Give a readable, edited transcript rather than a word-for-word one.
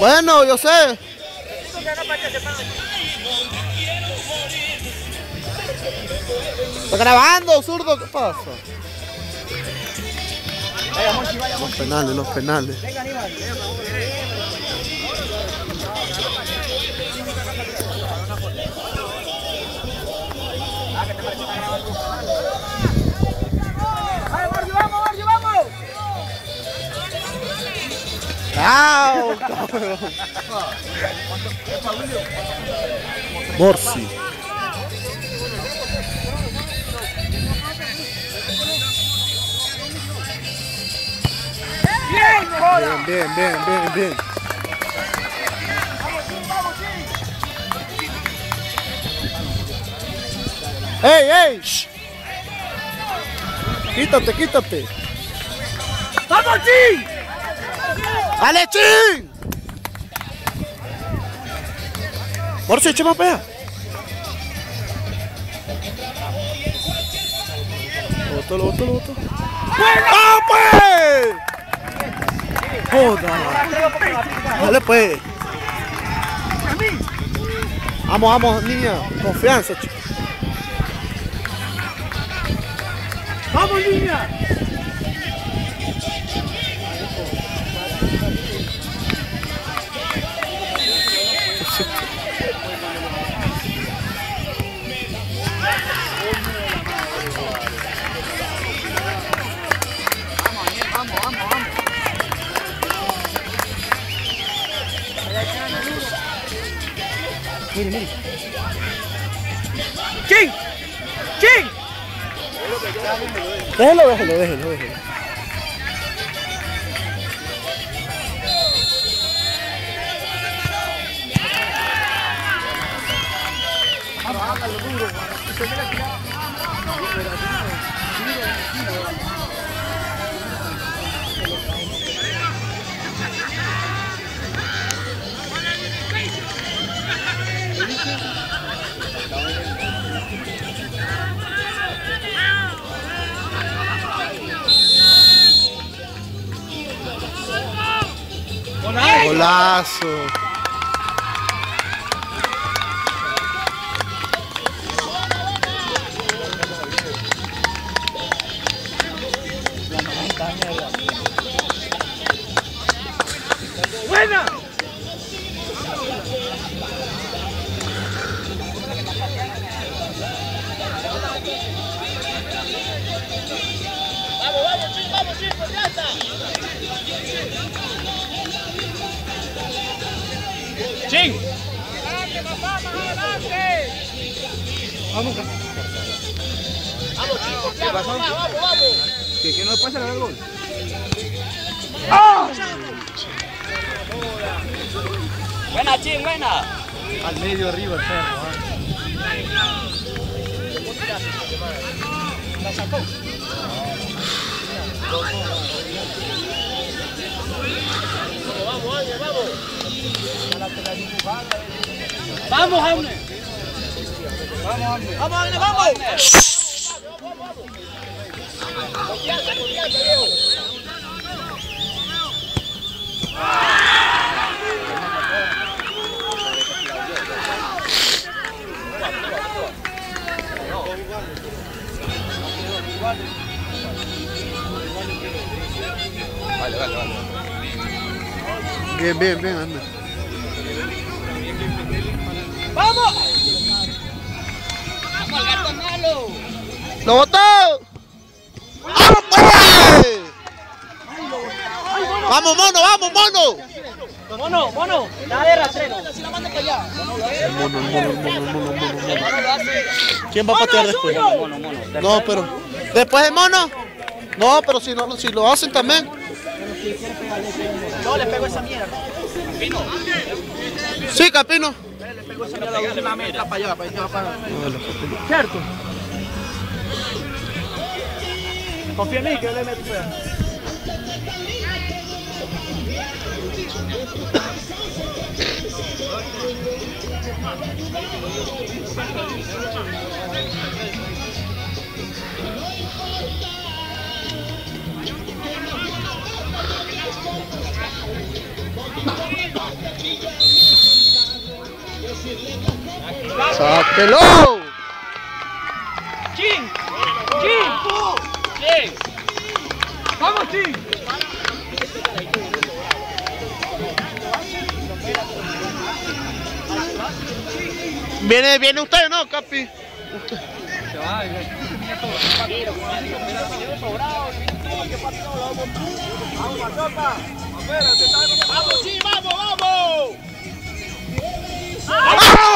Bueno, yo sé. ¿Está grabando, zurdo? ¿Qué pasa? Los penales, los penales. ¡Au! Morsi. Bien. ¡Ey! ¡Shh! Quítate. ¡Vamos, Chin! ¡Dale, Chin! Morsi, eche más pega. Lo boto. ¡Ah, pues! ¡Joda! Dale, pues. Vamos, niña. Confianza, chico. ¡Vamos, niña! Mire. ¡Chin! Déjelo. Golazo. ¡Buena! Vamos, chicos, ya está. ¡Chin! ¡Adelante, papá, más adelante! Vamos, chicos, ya, vamos. ¿Que no le puede sacar el gol? ¡Ah! Buena, Chin, buena. Al medio arriba el perro, La sacó. Vamos, Jaime. Vamos. Confianza, Diego. Vale. Bien, anda. ¡Vamos! ¡Vamos, el gato malo! ¡Lo botó! ¡Vamos, pues! ¡Vamos, mono! Mono, la de rastrero. El mono. ¿Quién va a patear después? Mono. No, pero... ¿Después el mono? No, pero si lo hacen también. No, le pego esa mierda. Capino. Sí, Capino. Le pego esa mierda. Una mierda para allá, para ¿Cierto? Confía en mí que yo le meto fea. ¡Sáquelo! ¡Chin! ¡Chin! Bien. ¡Vamos, Chin! ¿Viene usted, no, Capi? Se va, Vamos, sí, vamos, vamos. ¡Vamos!